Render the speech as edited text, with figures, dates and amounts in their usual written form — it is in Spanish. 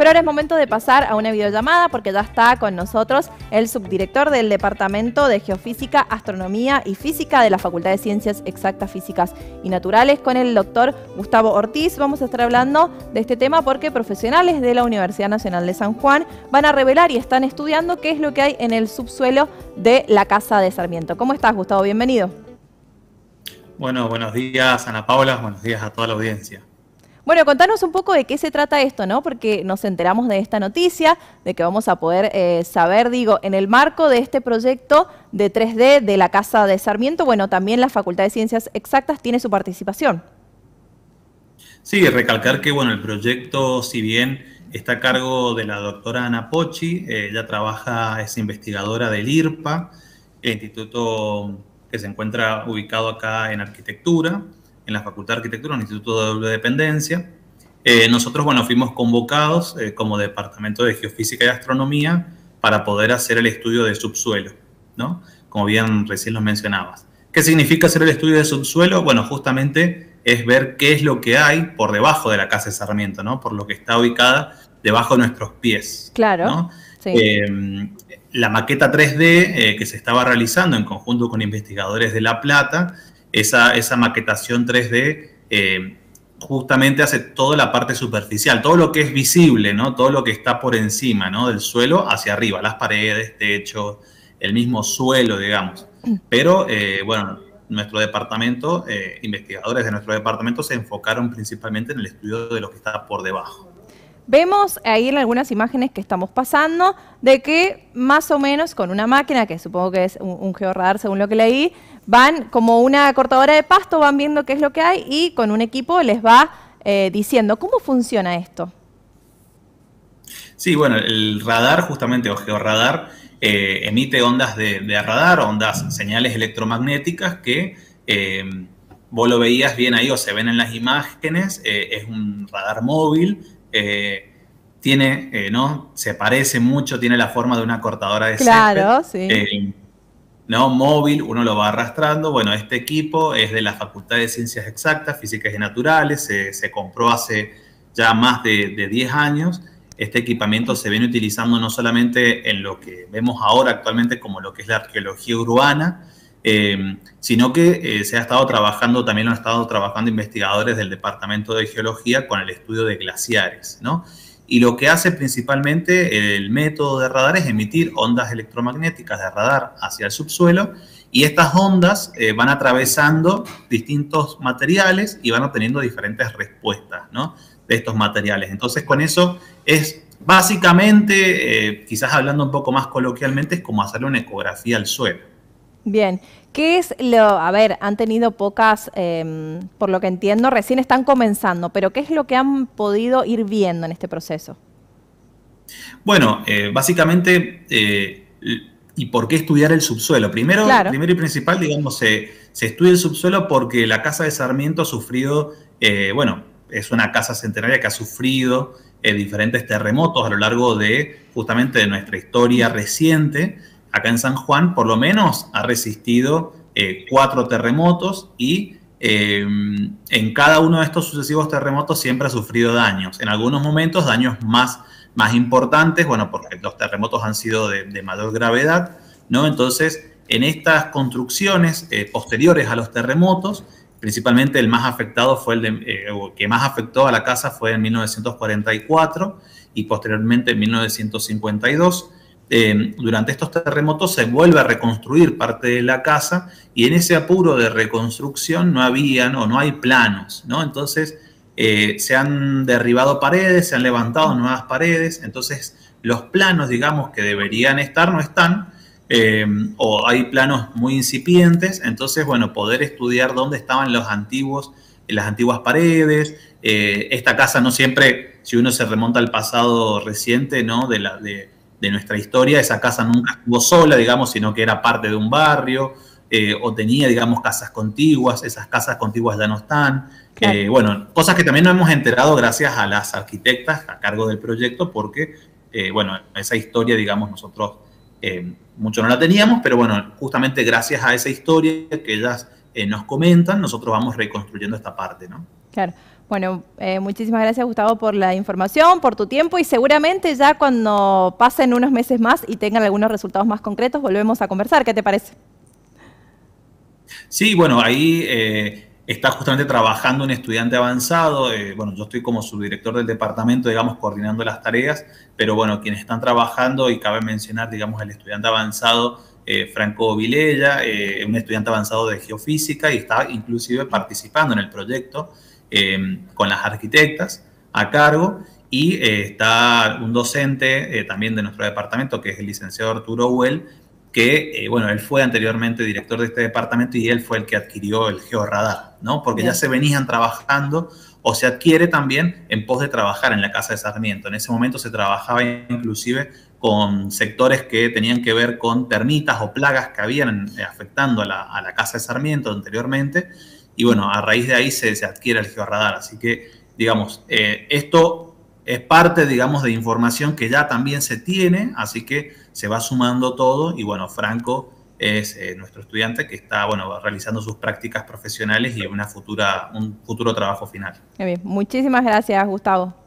Pero ahora es momento de pasar a una videollamada porque ya está con nosotros el subdirector del Departamento de Geofísica, Astronomía y Física de la Facultad de Ciencias Exactas, Físicas y Naturales, con el doctor Gustavo Ortiz. Vamos a estar hablando de este tema porque profesionales de la Universidad Nacional de San Juan van a revelar y están estudiando qué es lo que hay en el subsuelo de la Casa de Sarmiento. ¿Cómo estás, Gustavo? Bienvenido. Bueno, buenos días, Ana Paula, buenos días a toda la audiencia. Bueno, contanos un poco de qué se trata esto, ¿no? Porque nos enteramos de esta noticia, de que vamos a poder saber, en el marco de este proyecto de 3D de la Casa de Sarmiento, bueno, también la Facultad de Ciencias Exactas tiene su participación. Sí, recalcar que, bueno, el proyecto, si bien está a cargo de la doctora Ana Pocci, ella trabaja, es investigadora del IRPA, el instituto que se encuentra ubicado acá en Arquitectura, en la Facultad de Arquitectura, un instituto de doble dependencia. Nosotros, bueno, fuimos convocados como Departamento de Geofísica y Astronomía para poder hacer el estudio de subsuelo, ¿no? Como bien recién lo mencionabas. ¿Qué significa hacer el estudio de subsuelo? Bueno, justamente es ver qué es lo que hay por debajo de la Casa de Sarmiento, ¿no? Por lo que está ubicada debajo de nuestros pies. Claro, ¿no? sí. La maqueta 3D que se estaba realizando en conjunto con investigadores de La Plata, esa maquetación 3D justamente hace toda la parte superficial, todo lo que es visible, ¿no? Todo lo que está por encima, ¿no? Del suelo hacia arriba, las paredes, techo, el mismo suelo, digamos. Pero, bueno, nuestro departamento, investigadores de nuestro departamento se enfocaron principalmente en el estudio de lo que está por debajo. Vemos ahí en algunas imágenes que estamos pasando de que más o menos con una máquina, que supongo que es un georradar según lo que leí, van como una cortadora de pasto, van viendo qué es lo que hay y con un equipo les va diciendo. ¿Cómo funciona esto? Sí, bueno, el radar justamente, o georradar, emite ondas de radar, señales electromagnéticas que vos lo veías bien ahí o se ven en las imágenes. Es un radar móvil. Tiene, ¿no? Se parece mucho, tiene la forma de una cortadora de claro, césped. Sí. ¿No? Móvil, uno lo va arrastrando. Bueno, este equipo es de la Facultad de Ciencias Exactas, Físicas y Naturales. Se compró hace ya más de 10 años. Este equipamiento se viene utilizando no solamente en lo que vemos ahora actualmente como lo que es la arqueología urbana, sino que se ha estado trabajando, también lo han estado trabajando investigadores del Departamento de Geología con el estudio de glaciares, ¿no? Y lo que hace principalmente el método de radar es emitir ondas electromagnéticas de radar hacia el subsuelo, y estas ondas van atravesando distintos materiales y van obteniendo diferentes respuestas, ¿no? De estos materiales. Entonces, con eso es básicamente, quizás hablando un poco más coloquialmente, es como hacerle una ecografía al suelo. Bien, ¿qué es lo...? A ver, han tenido pocas, por lo que entiendo, recién están comenzando, pero ¿qué es lo que han podido ir viendo en este proceso? Bueno, básicamente, ¿y por qué estudiar el subsuelo? Primero y principal, digamos, se estudia el subsuelo porque la Casa de Sarmiento ha sufrido, bueno, es una casa centenaria que ha sufrido diferentes terremotos a lo largo de, justamente, de nuestra historia reciente. Acá en San Juan, por lo menos, ha resistido 4 terremotos y en cada uno de estos sucesivos terremotos siempre ha sufrido daños. En algunos momentos, daños más importantes, bueno, porque los terremotos han sido de mayor gravedad, ¿no? Entonces, en estas construcciones posteriores a los terremotos, principalmente el más afectado fue que más afectó a la casa fue en 1944 y posteriormente en 1952. Durante estos terremotos se vuelve a reconstruir parte de la casa y en ese apuro de reconstrucción no habían o no hay planos, ¿no? Entonces se han derribado paredes, se han levantado nuevas paredes, entonces los planos, digamos, que deberían estar no están, o hay planos muy incipientes. Entonces, bueno, poder estudiar dónde estaban las antiguas paredes. Esta casa no siempre, si uno se remonta al pasado reciente, ¿no? de nuestra historia, esa casa nunca estuvo sola, digamos, sino que era parte de un barrio, o tenía, digamos, casas contiguas. Esas casas contiguas ya no están. Claro. Bueno, cosas que también nos hemos enterado gracias a las arquitectas a cargo del proyecto, porque, bueno, esa historia, digamos, nosotros mucho no la teníamos, pero bueno, justamente gracias a esa historia que ellas nos comentan, nosotros vamos reconstruyendo esta parte, ¿no? Claro. Bueno, muchísimas gracias, Gustavo, por la información, por tu tiempo, y seguramente ya cuando pasen unos meses más y tengan algunos resultados más concretos, volvemos a conversar. ¿Qué te parece? Sí, bueno, ahí está justamente trabajando un estudiante avanzado. Bueno, yo estoy como subdirector del departamento, digamos, coordinando las tareas, pero bueno, quienes están trabajando, y cabe mencionar, digamos, el estudiante avanzado, Franco Vilella, un estudiante avanzado de geofísica, y está inclusive participando en el proyecto con las arquitectas a cargo. Y está un docente también de nuestro departamento, que es el licenciado Arturo Huel, que, bueno, él fue anteriormente director de este departamento y él fue el que adquirió el georradar, ¿no? Porque ya se venían trabajando o se adquiere también en pos de trabajar en la Casa de Sarmiento. En ese momento se trabajaba inclusive con sectores que tenían que ver con termitas o plagas que habían afectando a la Casa de Sarmiento anteriormente. Y bueno, a raíz de ahí se adquiere el georradar. Así que, digamos, esto es parte, digamos, de información que ya también se tiene, así que se va sumando todo. Y bueno, Franco es nuestro estudiante que está, bueno, realizando sus prácticas profesionales y un futuro trabajo final. Muy bien, muchísimas gracias, Gustavo.